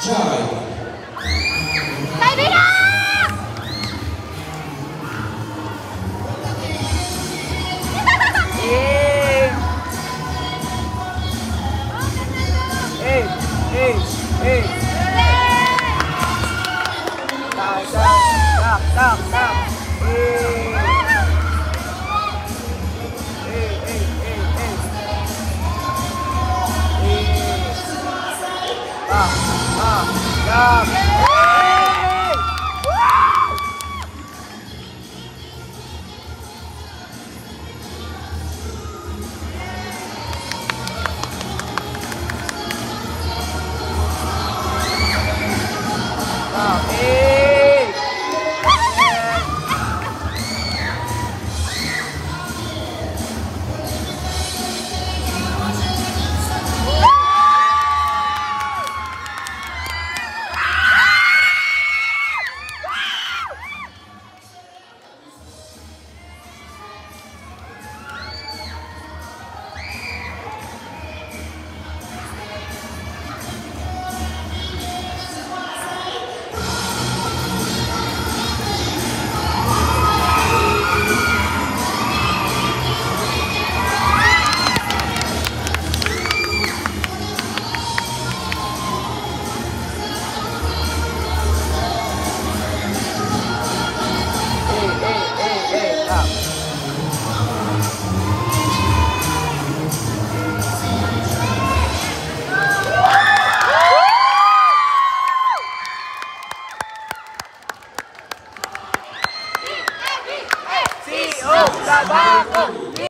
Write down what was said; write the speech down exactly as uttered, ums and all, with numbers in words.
Jive. Hey, hey, hey. Tak, tak, tak, tak. Hey. Hey, hey, hey, hey. Hey. Ah, ah, tak. Hey. Ah, hey. C E O Tabaco!